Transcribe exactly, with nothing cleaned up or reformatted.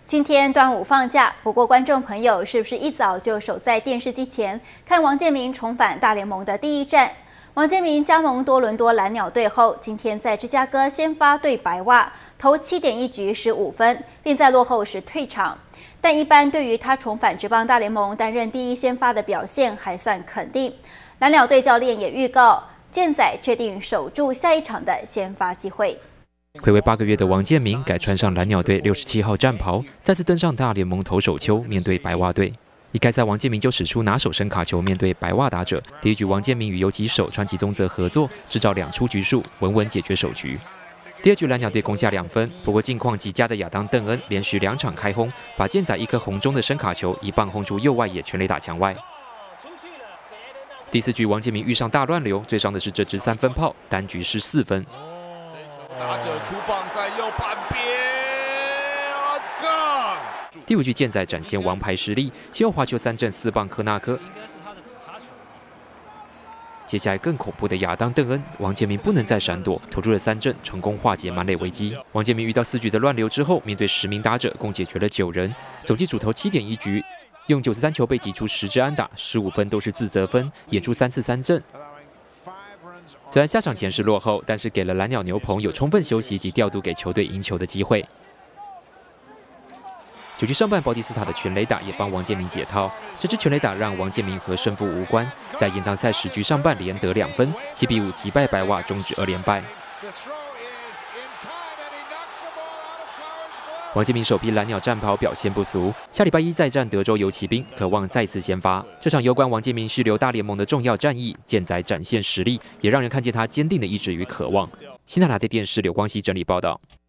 今天端午放假，不过观众朋友是不是一早就守在电视机前看王建民重返大联盟的第一战？王建民加盟多伦多蓝鸟队后，今天在芝加哥先发对白袜，投七点一局失五分，并在落后时退场。但一般对于他重返职棒大联盟担任第一先发的表现还算肯定。蓝鸟队教练也预告，健仔确定守住下一场的先发机会。 睽违八个月的王建民改穿上蓝鸟队六十七号战袍，再次登上大联盟投手丘，面对白袜队。一开赛，王建民就使出拿手伸卡球，面对白袜打者。第一局，王建民与游击手川崎宗则合作，制造两出局数，稳稳解决首局。第二局，蓝鸟队攻下两分，不过近况极佳的亚当邓恩连续两场开轰，把健仔一颗红中的伸卡球一棒轰出右外野全垒打墙外。 第四局，王建民遇上大乱流，最伤的是这支三分炮，单局失四分。 打者出棒在右半边， 第五局，健仔展现王牌实力，先后滑球三振四棒科纳科。接下来更恐怖的亚当邓恩，王建民不能再闪躲，投出了三振，成功化解满垒危机。王建民遇到四局的乱流之后，面对十名打者，共解决了九人，总计主投七点一局，用九十三球被击出十支安打，十五分都是自责分，演出三次三振。 虽然下场前是落后，但是给了蓝鸟牛棚有充分休息及调度给球队赢球的机会。九局上半，保蒂斯塔的全垒打也帮王建民解套。这支全垒打让王建民和胜负无关，在延长赛十局上半连得两分，七比五击败白袜，终止二连败。王建民首批蓝鸟战袍表现不俗，下礼拜一再战德州游骑兵，渴望再次先发。这场攸关王建民续留大联盟的重要战役，健仔展现实力，也让人看见他坚定的意志与渴望。新台达电视刘光熙整理报道。